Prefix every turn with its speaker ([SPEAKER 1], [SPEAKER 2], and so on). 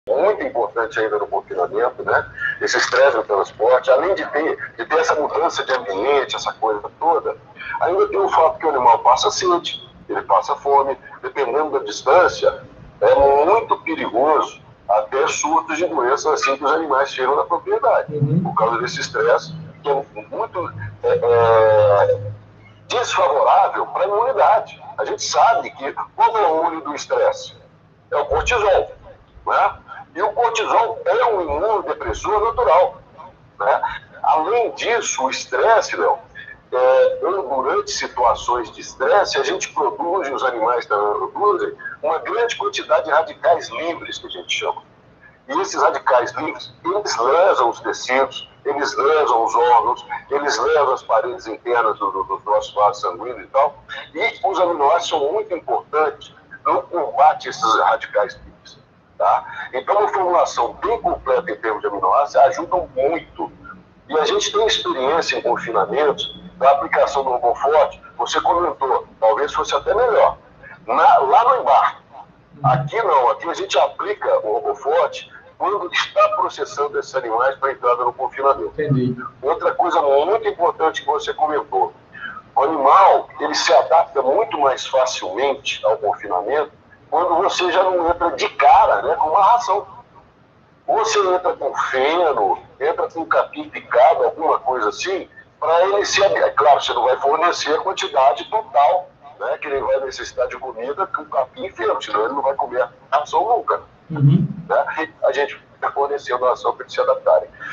[SPEAKER 1] muito importante ainda no confinamento, né? Esse estresse no transporte, além de ter essa mudança de ambiente, essa coisa toda, ainda tem o fato que o animal passa sede, ele passa fome, dependendo da distância, é muito perigoso até surtos de doenças assim que os animais chegam na propriedade, por causa desse estresse, que é muito desfavorável para a imunidade. A gente sabe que qual é o olho do estresse? É o cortisol, né? E o cortisol é um imunodepressor natural, né? Além disso, o estresse, Léo, durante situações de estresse, a gente produz, e os animais também produzem, uma grande quantidade de radicais livres, que a gente chama. E esses radicais livres, eles lesam os tecidos, eles lesam os órgãos, eles lesam as paredes internas dos nossos vasos sanguíneos e tal. E os aminoácidos são muito importantes no combate a esses radicais livres. Tá? Então, uma formulação bem completa em termos de aminoácidos ajuda muito. E a gente tem experiência em confinamentos da aplicação do RoboForte. Você comentou, talvez fosse até melhor. Lá no embarque. Aqui não, aqui a gente aplica o RoboForte quando está processando esses animais para entrada no confinamento.
[SPEAKER 2] Entendi.
[SPEAKER 1] Outra coisa muito importante que você comentou, o animal ele se adapta muito mais facilmente ao confinamento quando você já não entra de cara, né, com uma ração. Ou você entra com feno, entra com capim picado, alguma coisa assim, para ele se... É claro, você não vai fornecer a quantidade total, né, que ele vai necessitar de comida com capim e feno, senão ele não vai comer a ração nunca. Né? A gente vai fornecendo a ração para eles se adaptarem.